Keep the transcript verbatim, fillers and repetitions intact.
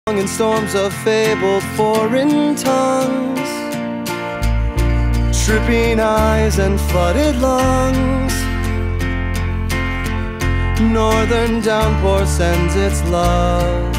In storms of fabled foreign tongues, tripping eyes and flooded lungs, northern downpour sends its love.